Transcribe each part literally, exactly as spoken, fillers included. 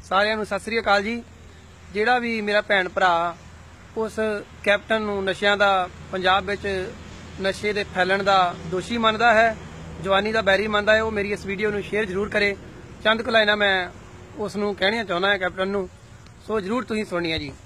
ਸਾਰਿਆਂ ਨੂੰ ਸਤਿ ਸ੍ਰੀ ਅਕਾਲ ਜੀ। ਜਿਹੜਾ ਵੀ ਮੇਰਾ ਭੈਣ ਭਰਾ ਉਸ ਕੈਪਟਨ ਨੂੰ ਨਸ਼ਿਆਂ ਦਾ ਪੰਜਾਬ ਵਿੱਚ ਨਸ਼ੇ ਦੇ ਫੈਲਣ ਦਾ ਦੋਸ਼ੀ ਮੰਨਦਾ ਹੈ, ਜਵਾਨੀ ਦਾ ਬੈਰੀ ਮੰਨਦਾ ਹੈ, ਉਹ ਮੇਰੀ ਇਸ ਵੀਡੀਓ ਨੂੰ ਸ਼ੇਅਰ ਜ਼ਰੂਰ ਕਰੇ। ਚੰਦ ਕੁ ਲਾਈਨਾਂ ਮੈਂ ਉਸ ਨੂੰ ਕਹਿਣੀਆਂ ਚਾਹੁੰਦਾ ਹਾਂ ਕੈਪਟਨ ਨੂੰ, ਸੋ ਜ਼ਰੂਰ ਤੁਸੀਂ ਸੁਣਨੀਆਂ ਜੀ।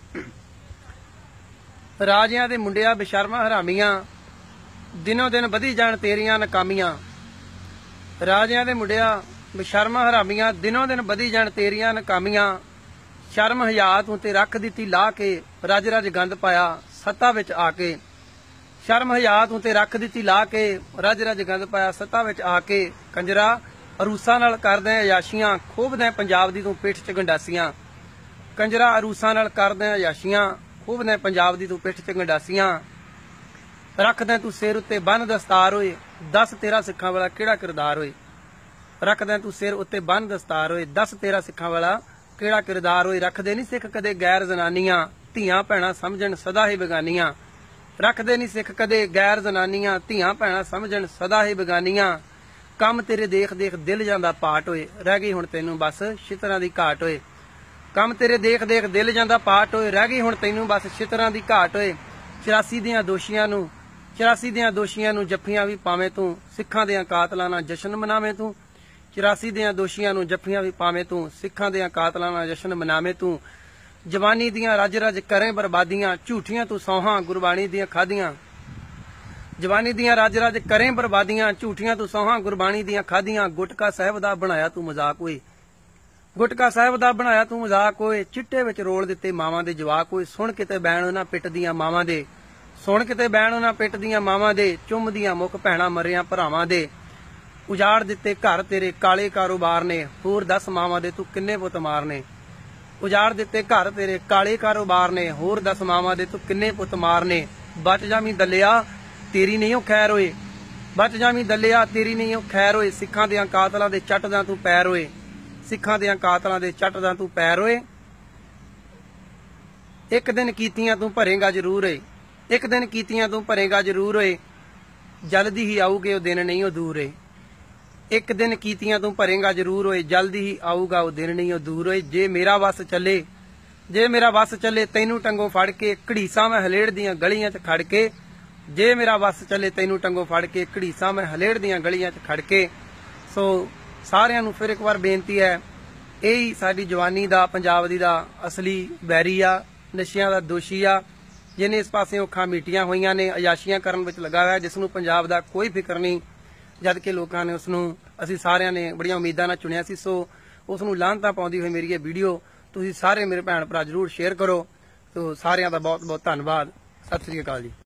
ਰਾਜਿਆਂ ਦੇ ਮੁੰਡਿਆਂ ਬੇਸ਼ਰਮਾਂ ਹਰਾਮੀਆਂ, ਦਿਨੋਂ ਦਿਨ ਵਧੀ ਜਾਣ ਤੇਰੀਆਂ ਨਾਕਾਮੀਆਂ। ਰਾਜਿਆਂ ਦੇ ਮੁੰਡਿਆਂ ਬੇਸ਼ਰਮਾਂ ਹਰਾਮੀਆਂ, ਦਿਨੋਂ ਦਿਨ ਵਧੀ ਜਾਣ ਤੇਰੀਆਂ ਨਾਕਾਮੀਆਂ। ਸ਼ਰਮ ਹਯਾ ਤੂੰ ਤੇ ਰੱਖ ਦਿੱਤੀ ਲਾ ਕੇ, ਰਜ ਰਜ ਗੰਦ ਪਾਇਆ ਸੱਤਾ ਵਿੱਚ ਆ ਕੇ। ਸ਼ਰਮ ਹਯਾ ਤੂੰ ਤੇ ਰੱਖ ਦਿੱਤੀ ਲਾ ਕੇ, ਰਜ ਰਜ ਗੰਦ ਪਾਇਆ ਸੱਤਾ ਵਿੱਚ ਆ ਕੇ। ਕੰਜਰਾ ਅਰੂਸਾਂ ਨਾਲ ਕਰਦਿਆਂ ਅਯਾਸ਼ੀਆਂ, ਖੋਬਦਿਆਂ ਪੰਜਾਬ ਦੀ ਤੂੰ ਪਿੱਠ 'ਚ ਗੰਡਾਸੀਆਂ। ਕੰਜਰਾ ਅਰੂਸਾਂ ਨਾਲ ਕਰਦਿਆਂ ਅਯਾਸ਼ੀਆਂ, ਖੋਬਦਿਆਂ ਪੰਜਾਬ ਦੀ ਤੂੰ ਪਿੱਠ 'ਚ ਗੰਡਾਸੀਆਂ। ਰੱਖਦਿਆਂ ਤੂੰ ਸਿਰ ਉੱਤੇ ਬੰਨ ਦਸਤਾਰ ਹੋਏ, ਦੱਸ ਤੇਰਾ ਸਿੱਖਾਂ ਵਾਲਾ ਕਿਹੜਾ ਕਿਰਦਾਰ ਹੋਏ। ਰੱਖਦਿਆਂ ਤੂੰ ਸਿਰ ਉੱਤੇ ਬੰਨ ਦਸਤਾਰ ਹੋਏ, ਦੱਸ ਤੇਰਾ ਸਿੱਖਾਂ ਵਾਲਾ ਕਿਹੜਾ ਕਿਰਦਾਰ ਹੋਏ। ਰੱਖਦੇ ਨਹੀਂ ਸਿੱਖ ਕਦੇ ਗੈਰ ਜ਼ਨਾਨੀਆਂ, ਧੀਆਂ ਭੈਣਾਂ ਸਮਝਣ ਸਦਾ ਹੀ ਬੇਗਾਨੀਆਂ। ਰੱਖਦੇ ਨਹੀਂ ਸਿੱਖ ਕਦੇ ਗੈਰ ਜ਼ਨਾਨੀਆਂ, ਧੀਆਂ ਭੈਣਾਂ ਸਮਝਣ ਸਦਾ ਹੀ ਬੇਗਾਨੀਆਂ। ਕੰਮ ਤੇਰੇ ਦੇਖ ਦੇਖ ਦਿਲ ਜਾਂਦਾ ਪਾਟ ਹੋਏ, ਰਹਿ ਗਈ ਹੁਣ ਤੈਨੂੰ ਬਸ ਛਿੱਤਰਾਂ ਦੀ ਘਾਟ ਹੋਏ। ਕੰਮ ਤੇਰੇ ਦੇਖ ਦੇਖ ਦਿਲ ਜਾਂਦਾ ਪਾਟ ਹੋਏ, ਰਹਿ ਗਈ ਹੁਣ ਤੈਨੂੰ ਬਸ ਛਿੱਤਰਾਂ ਦੀ ਘਾਟ ਹੋਏ। ਚੁਰਾਸੀ ਦੀਆਂ ਦੋਸ਼ੀਆਂ ਨੂੰ ਚੁਰਾਸੀ ਦੀਆਂ ਦੋਸ਼ੀਆਂ ਨੂੰ ਜੱਫੀਆਂ ਵੀ ਪਾਵੇਂ ਤੂੰ, ਸਿੱਖਾਂ ਦਿਆਂ ਕਾਤਲਾਂ ਨਾਲ ਜਸ਼ਨ ਮਨਾਵੇਂ ਤੂੰ। ਚੁਰਾਸੀ ਦੀਆਂ ਦੋਸ਼ੀਆਂ ਨੂੰ ਜੱਫੀਆਂ ਵੀ ਪਾਵੇਂ ਤੂੰ, ਸਿੱਖਾਂ ਦਿਆਂ ਕਾਤਲਾਂ ਨਾਲ ਜਸ਼ਨ ਮਨਾਵੇਂ ਤੂੰ। ਜਵਾਨੀ ਦੀਆਂ ਰੱਜ ਰੱਜ ਕਰੇ ਬਰਬਾਦੀਆਂ, ਝੂਠੀਆਂ ਤੂੰ ਸੌਹਾਂ ਗੁਰਬਾਣੀ ਦੀਆਂ ਖਾਧੀਆਂ। ਜਵਾਨੀ ਦੀਆਂ ਰੱਜ ਰੱਜ ਕਰੇ ਬਰਬਾਦੀਆਂ, ਝੂਠੀਆਂ ਤੂੰ ਸੌਹਾਂ ਗੁਰਬਾਣੀ ਦੀਆਂ ਖਾਧੀਆਂ। ਗੁਟਕਾ ਸਾਹਿਬ ਦਾ ਬਣਾਇਆ ਤੂੰ ਮਜ਼ਾਕ ਓਏ, ਗੁਟਕਾ ਸਾਹਿਬ ਦਾ ਬਣਾਇਆ ਤੂੰ ਮਜ਼ਾਕ ਓਏ। ਚਿੱਟੇ ਵਿੱਚ ਰੋਲ ਦਿੱਤੇ ਮਾਵਾਂ ਦੇ ਜਵਾਕ ਓਏ, ਸੁਣ ਕਿਤੇ ਬੈਣ ਉਹਨਾਂ ਪਿੱਟ ਦੀਆਂ ਮਾਵਾਂ ਦੇ। ਸੁਣ ਕਿਤੇ ਬੈਣ ਉਹਨਾਂ ਪਿੱਟ ਦੀਆਂ ਮਾਵਾਂ ਦੇ, ਚੁੰਮਦੀਆਂ ਮੁੱਖ ਭੈਣਾਂ ਮਰਿਆਂ ਭਰਾਵਾਂ ਦੇ। ਉਜਾੜ ਦਿੱਤੇ ਘਰ ਤੇਰੇ ਕਾਲੇ ਕਾਰੋਬਾਰ ਨੇ, ਹੋਰ ਦਸ ਮਾਵਾਂ ਦੇ ਤੂੰ ਕਿੰਨੇ ਪੁੱਤ ਮਾਰਨੇ। ਉਜਾੜ ਦਿੱਤੇ ਘਰ ਤੇਰੇ ਕਾਲੇ ਕਾਰੋਬਾਰ ਨੇ, ਹੋਰ ਦਸ ਮਾਵਾਂ ਦੇ ਤੂੰ ਕਿੰਨੇ ਪੁੱਤ ਮਾਰਨੇ। ਬਚ ਜਾਵੀਂ ਦੱਲਿਆ ਤੇਰੀ ਨਹੀਂ ਉਹ ਖੈਰ ਹੋਏ, ਬਚ ਜਾਵੀਂ ਦੱਲਿਆ ਤੇਰੀ ਨਹੀਂ ਉਹ ਖੈਰ ਹੋਏ। ਸਿੱਖਾਂ ਦਿਆਂ ਕਾਤਲਾਂ ਦੇ ਚੱਟਦਾ ਤੂੰ ਪੈਰ ਹੋਏ, ਸਿੱਖਾਂ ਦਿਆਂ ਕਾਤਲਾਂ ਦੇ ਚੱਟਦਾ ਤੂੰ ਪੈਰ ਹੋਏ। ਇੱਕ ਦਿਨ ਕੀਤੀਆਂ ਤੂੰ ਭਰੇਗਾ ਜ਼ਰੂਰ ਏ, ਇੱਕ ਦਿਨ ਕੀਤੀਆਂ ਤੂੰ ਭਰੇਗਾ ਜ਼ਰੂਰ ਏ। ਜਲਦੀ ਹੀ ਆਊਗੇ ਉਹ ਦਿਨ ਨਹੀਂ ਉਹ ਦੂਰ ਏ। ਇੱਕ ਦਿਨ ਕੀਤੀਆਂ ਤੂੰ ਭਰੇਗਾ ਜ਼ਰੂਰ ਹੋਏ, ਜਲਦੀ ਹੀ ਆਊਗਾ ਉਹ ਦਿਨ ਨਹੀਂ ਉਹ ਦੂਰ ਹੋਏ। ਜੇ ਮੇਰਾ ਵੱਸ ਚੱਲੇ, ਜੇ ਮੇਰਾ ਵੱਸ ਚੱਲੇ ਤੈਨੂੰ ਟੰਗੋਂ ਫੜ ਕੇ, ਘੜੀਸਾਂ ਮੈਂ ਹਲੇੜ ਦੀਆਂ ਗਲੀਆਂ 'ਚ ਖੜ ਕੇ। ਜੇ ਮੇਰਾ ਵੱਸ ਚੱਲੇ ਤੈਨੂੰ ਟੰਗੋਂ ਫੜ ਕੇ, ਘੜੀਸਾਂ ਮੈਂ ਹਲੇੜ ਦੀਆਂ ਗਲੀਆਂ 'ਚ ਖੜ ਕੇ। ਸੋ ਸਾਰਿਆਂ ਨੂੰ ਫਿਰ ਇੱਕ ਵਾਰ ਬੇਨਤੀ ਹੈ, ਇਹੀ ਸਾਡੀ ਜਵਾਨੀ ਦਾ ਪੰਜਾਬ ਦੀ ਦਾ ਅਸਲੀ ਬੈਰੀ ਆ, ਨਸ਼ਿਆਂ ਦਾ ਦੋਸ਼ੀ ਆ, ਜਿਹਨੇ ਇਸ ਪਾਸੇ ਅੱਖਾਂ ਮੀਟੀਆਂ ਹੋਈਆਂ ਨੇ, ਅਯਾਸ਼ੀਆਂ ਕਰਨ ਵਿੱਚ ਲੱਗਾ ਹੋਇਆ, ਜਿਸ ਨੂੰ ਪੰਜਾਬ ਦਾ ਕੋਈ ਫਿਕਰ ਨਹੀਂ, ਜਦ ਕਿ ਲੋਕਾਂ ਨੇ ਉਸ ਨੂੰ, ਅਸੀਂ ਸਾਰਿਆਂ ਨੇ ਬੜੀਆਂ ਉਮੀਦਾਂ ਨਾਲ ਚੁਣਿਆ ਸੀ। ਸੋ ਉਸ ਨੂੰ ਲਾਹਨਤਾਂ ਪਾਉਂਦੀ ਹੋਈ ਮੇਰੀ ਇਹ ਵੀਡੀਓ ਤੁਸੀਂ ਸਾਰੇ ਮੇਰੇ ਭੈਣ ਭਰਾ ਜ਼ਰੂਰ ਸ਼ੇਅਰ ਕਰੋ। ਸੋ ਸਾਰਿਆਂ ਦਾ ਬਹੁਤ ਬਹੁਤ ਧੰਨਵਾਦ। ਸਤਿ ਸ੍ਰੀ ਅਕਾਲ ਜੀ।